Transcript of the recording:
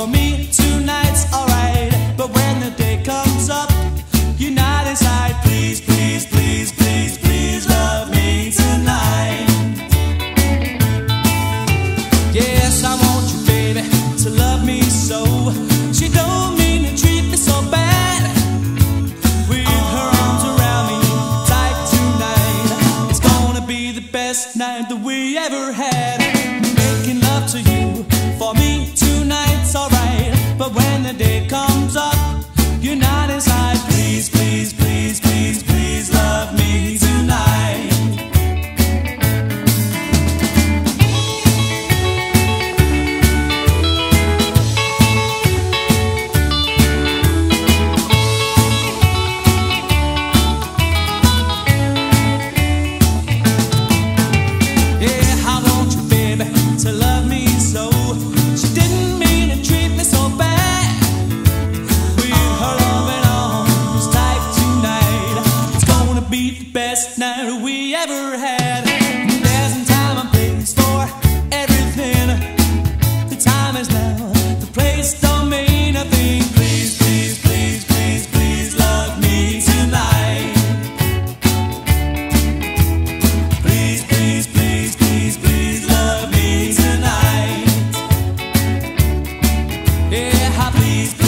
For me, tonight's alright, but when the day comes up, you're not inside. Please, please, please, please, please love me tonight. Yes, I want you, baby, to love me so. She don't mean to treat me so bad. With her arms around me tight tonight, it's gonna be the best night that we ever had. Making love to you, for me tonight's alright, but when the day comes up, you're not inside. Please, please, please, please, please love me tonight. Yeah, I want you, baby, to love me so. She didn't mean to treat me so bad. With her loving arms tight tonight, it's gonna be the best night we ever had. There's a time and place for everything. The time is now, the place don't mean a thing. Please, please, please, please, please love me tonight. Please, please, please, please, please love me tonight. Yeah, please.